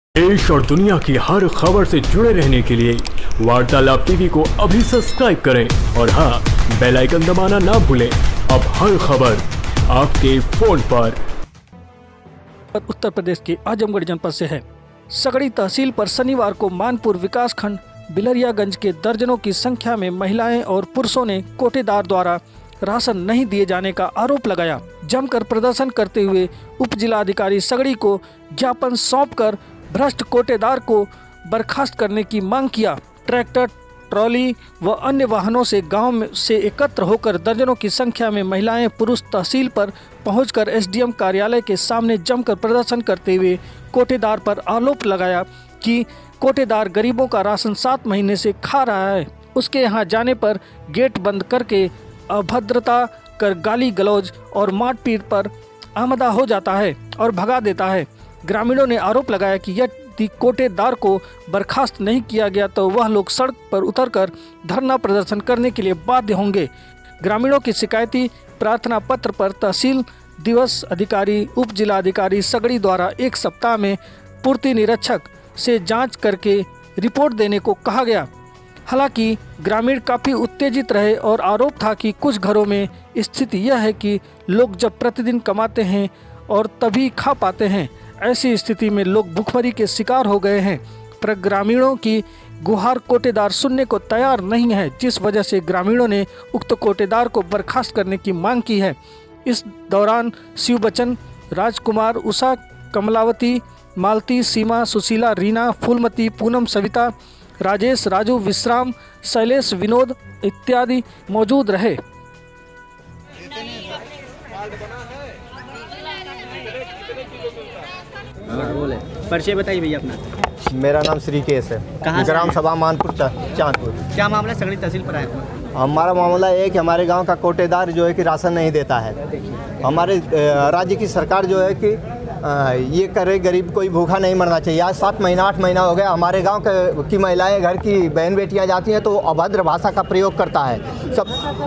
देश और दुनिया की हर खबर से जुड़े रहने के लिए वार्तालाप टीवी को अभी सब्सक्राइब करें और हाँ, बेल आइकन दबाना ना भूलें। अब हर खबर आपके फोन पर। उत्तर प्रदेश के आजमगढ़ जनपद से है। सगड़ी तहसील पर शनिवार को मानपुर विकासखंड बिलरियागंज के दर्जनों की संख्या में महिलाएं और पुरुषों ने कोटेदार द्वारा राशन नहीं दिए जाने का आरोप लगाया। जमकर प्रदर्शन करते हुए उप जिलाधिकारी सगड़ी को ज्ञापन सौंपकर भ्रष्ट कोटेदार को बर्खास्त करने की मांग किया। ट्रैक्टर, ट्रॉली व अन्य वाहनों से गांव में से एकत्र होकर दर्जनों की संख्या में महिलाएं पुरुष तहसील पर पहुंचकर एसडीएम कार्यालय के सामने जमकर प्रदर्शन करते हुए कोटेदार पर आरोप लगाया कि कोटेदार गरीबों का राशन 7 महीने से खा रहा है। उसके यहां जाने पर गेट बंद करके अभद्रता कर गाली गलौज और मारपीट पर आमदा हो जाता है और भगा देता है। ग्रामीणों ने आरोप लगाया कि यदि कोटेदार को बर्खास्त नहीं किया गया तो वह लोग सड़क पर उतरकर धरना प्रदर्शन करने के लिए बाध्य होंगे। ग्रामीणों की शिकायती प्रार्थना पत्र पर तहसील दिवस अधिकारी उप जिलाधिकारी सगड़ी द्वारा 1 सप्ताह में पूर्ति निरीक्षक से जांच करके रिपोर्ट देने को कहा गया। हालांकि ग्रामीण काफ़ी उत्तेजित रहे और आरोप था कि कुछ घरों में स्थिति यह है कि लोग जब प्रतिदिन कमाते हैं और तभी खा पाते हैं, ऐसी स्थिति में लोग भूखमरी के शिकार हो गए हैं। पर ग्रामीणों की गुहार कोटेदार सुनने को तैयार नहीं है, जिस वजह से ग्रामीणों ने उक्त कोटेदार को बर्खास्त करने की मांग की है। इस दौरान शिव बच्चन, राजकुमार, उषा, कमलावती, मालती, सीमा, सुशीला, रीना, फूलमती, पूनम, सविता, राजेश, राजू, विश्राम, शैलेश, विनोद इत्यादि मौजूद रहे। परिचय बताइए भैया अपना। मेरा नाम श्रीकेश है। ग्राम सभा मानपुर चांदपुर। क्या मामला सगड़ी तहसील पर आए थे? हमारा मामला ये है कि हमारे गांव का कोटेदार जो है कि राशन नहीं देता है। हमारे राज्य की सरकार जो है कि ये करे, गरीब कोई भूखा नहीं मरना चाहिए। आज 7 महीना 8 महीना हो गया। हमारे गांव की महिलाएं, घर की बहन बेटियां जाती हैं तो अभद्र भाषा का प्रयोग करता है, सब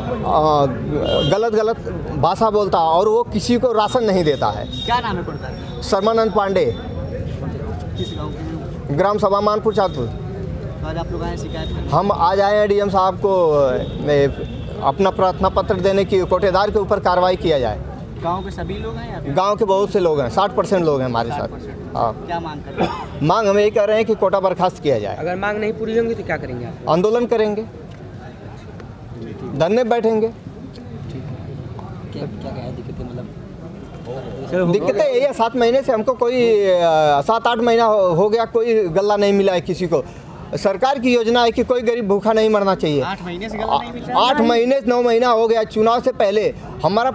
गलत भाषा बोलता है और वो किसी को राशन नहीं देता है। क्या नाम है कोटेदार? शर्मानंद पांडे। किस गाँव के? ग्राम सभा मानपुर चांदपुर। आज आप लोग आए शिकायत करने? हम आज आए हैं डीएम साहब को अपना प्रार्थना पत्र देने की, कोटेदार के ऊपर कार्रवाई किया जाए। गांव के सभी लोग हैं या? गांव के बहुत से लोग हैं, 60% लोग हैं हमारे साथ। हाँ। क्या मांग कर रहे हैं? मांग हम यही कर रहे हैं कि कोटा बर्खास्त किया जाए। अगर मांग नहीं पूरी होंगी तो क्या करेंगे आप? आंदोलन करेंगे, धरने बैठेंगे। क्या दिक्कतें, मतलब दिक्कतें यही है, 7 महीने से हमको कोई 7-8 महीना हो गया, कोई गल्ला नहीं मिला है किसी को। सरकार की योजना है कि कोई गरीब भूखा नहीं मरना चाहिए। 8 महीने से गल्ला नहीं मिल रहा है? 8 महीने 9 महीना हो गया। चुनाव से पहले हमारा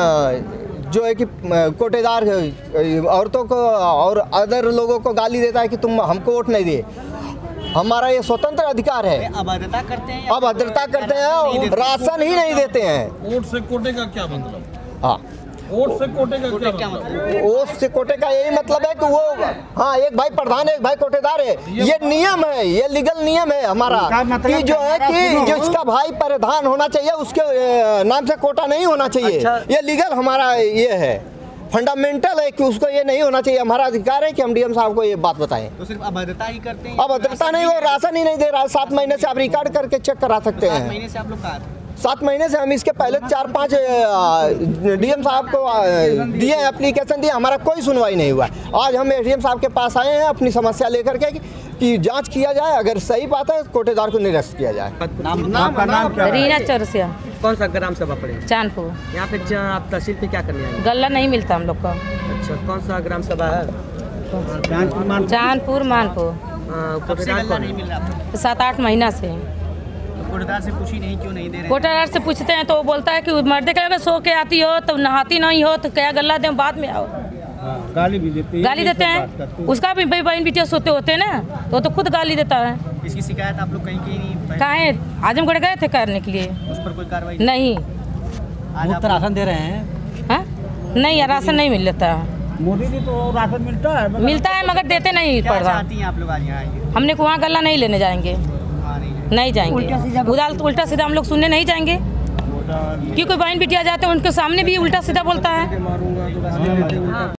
जो है कि कोटेदार औरतों को और अदर लोगों को गाली देता है कि तुम हमको वोट नहीं दिए। हमारा ये स्वतंत्र अधिकार है। अभद्रता करते हैं? अभद्रता करते हैं, राशन ही नहीं देते हैं। वोट से कोटे का क्या मतलब? हाँ, वोट से कोटे का क्या मतलब? वोट से कोटे का यही मतलब है कि वो, हाँ, एक भाई प्रधान है, एक भाई कोटेदार है। ये नियम है, ये लीगल नियम है हमारा कि जो है कि जिसका भाई प्रधान होना चाहिए उसके नाम से कोटा नहीं होना चाहिए। ये लीगल हमारा ये है, फंडामेंटल है कि उसको ये नहीं होना चाहिए। हमारा अधिकार है कि हम डीएम साहब को ये बात बताएं। तो सिर्फ अभद्रता ही करते हैं? अभद्रता नहीं, वो राशन ही नहीं दे रहा है। 7 महीने से आप रिकॉर्ड करके चेक करा सकते हैं। 7 महीने से आप लोग कहा? 7 महीने से हम इसके पहले 4-5 डीएम साहब को दिए, एप्लीकेशन दिए, हमारा कोई सुनवाई नहीं हुआ। आज हम डीएम साहब के पास आए हैं अपनी समस्या लेकर के कि जांच किया जाए, अगर सही बात है कोटेदार को निरस्त किया जाए। आपका नाम क्या? रीना चौरसिया। कौन सा ग्राम सभा पड़े? चांदपुर। यहाँ पे आप तहसील पे क्या करने आए? गल्ला नहीं मिलता हम लोग को। अच्छा, कौन सा ग्राम सभा है? चांदपुर मानपुर। गल्ला नहीं मिल रहा? 7-8 महीना से। कोटेदार से पूछी नहीं, क्यों नहीं दे रहे? कोटेदार से पूछते हैं तो वो बोलता है कि मर्दे कहेगा सो के आती हो तो नहाती नहीं हो तो क्या गल्ला दें, बाद में आओ। गाली भी देते हैं? गाली देते हैं। उसका भी भाई बहन बिटिया सोते होते हैं ना, तो खुद गाली देता है। इसकी शिकायत आप लोग कहीं की नहीं? कहाँ है? आजमगढ़ गए थे करने के लिए। उस पर कोई कार्रवाई नहीं। आज आप राशन दे रहे हैं? हाँ, नहीं, राशन नहीं मिल लेता। मोदी जी तो राशन मिलता है मगर देते नहीं। क्या चाहती हैं आप लोग आज यहाँ आइए? हमने वहाँ गल्ला नहीं लेने जाएंगे, नहीं जाएंगे। उल्टा सीधा हम लोग सुनने नहीं जाएंगे क्योंकि बहन बिटिया जाते हैं उनके सामने भी उल्टा सीधा बोलता है।